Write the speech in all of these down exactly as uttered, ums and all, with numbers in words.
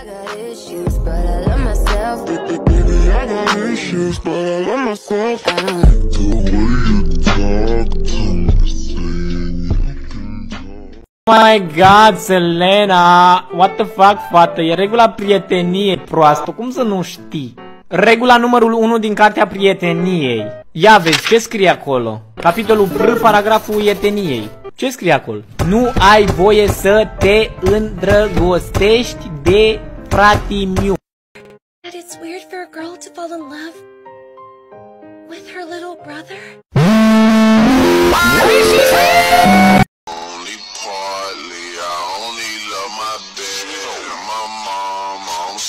I got issues, but I love myself. Baby, I got issues, but I love myself. I don't the way you talk to me. Oh my God, Selena! What the fuck, fată? E regula prieteniei, proastă. Cum să nu știi? Regula numărul unu din cartea prieteniei. Ia vezi, ce scrie acolo? Capitolul pr, paragraful ieteniei. Ce scrie acolo? Nu ai voie să te îndrăgostești de fratimiu. It's weird for a girl to fall in love with her little brother. Only partly, I only love my baby and my mom.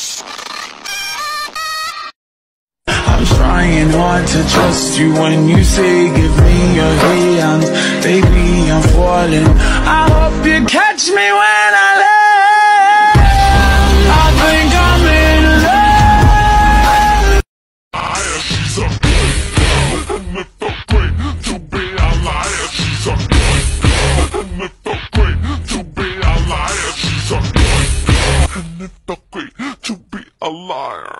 I'm trying hard to trust you when you say give me your hands. Baby, I'm falling. I hope you catch me when I land. I think I'm in love. She's a good girl, and it felt great to be a liar. She's a good girl, and it felt great to be a liar. She's a good girl, and it felt great to be a liar.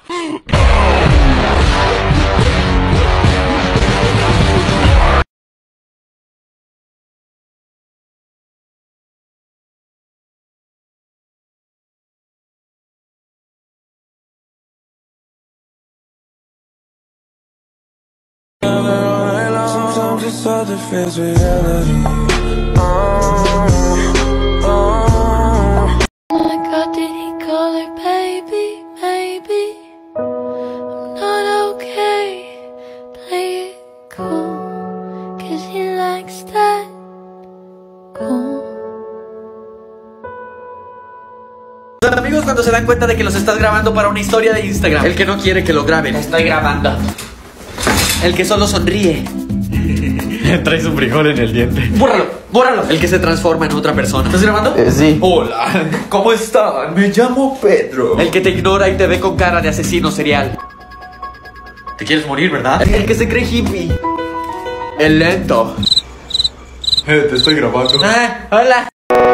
Sometimes it's hard to face reality. Oh, Oh my God, did he call her baby? Maybe I'm not okay. Play it cool, cause he likes that cool. Amigos, cuando se dan cuenta de que los estás grabando para una historia de Instagram. El que no quiere que lo graben. Estoy grabando. El que solo sonríe. Traes un frijol en el diente. Bórralo, bórralo. El que se transforma en otra persona. ¿Estás grabando? Eh, sí. Hola, ¿cómo están? Me llamo Pedro. El que te ignora y te ve con cara de asesino serial. Te quieres morir, ¿verdad? El que se cree hippie. El lento. Eh, te estoy grabando. Ah, hola.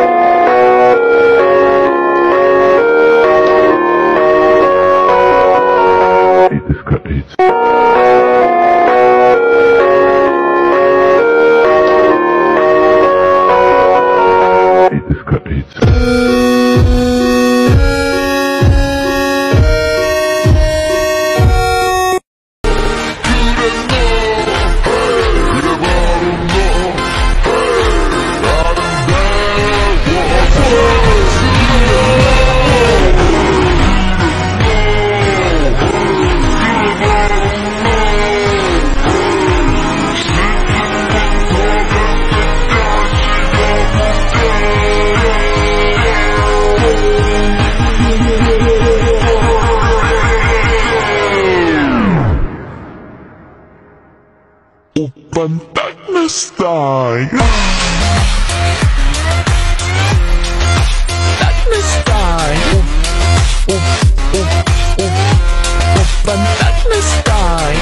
Fantasma style. fantasma style. Oh, oh, oh, oh, fantasma style.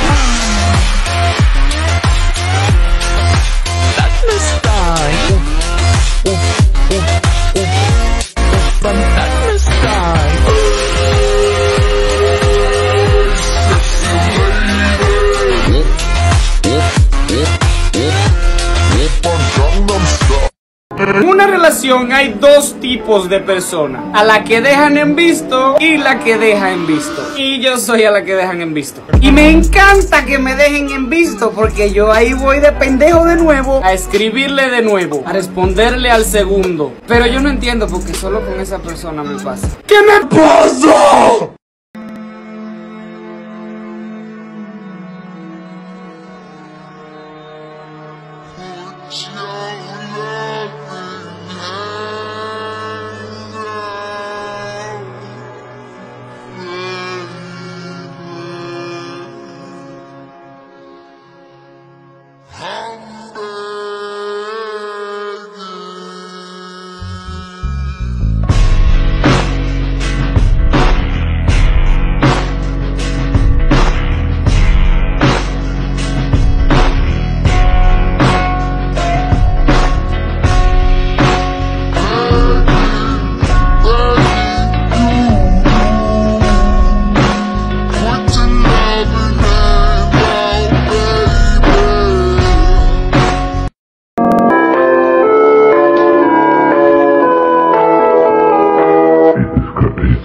Fantasma style. Oh, oh, oh, oh, fantasma style. En una relación hay dos tipos de personas, a la que dejan en visto y la que deja en visto. Y yo soy a la que dejan en visto. Y me encanta que me dejen en visto, porque yo ahí voy de pendejo de nuevo a escribirle de nuevo, a responderle al segundo. Pero yo no entiendo porque solo con esa persona me pasa. ¿Qué me pasa?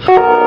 Bye.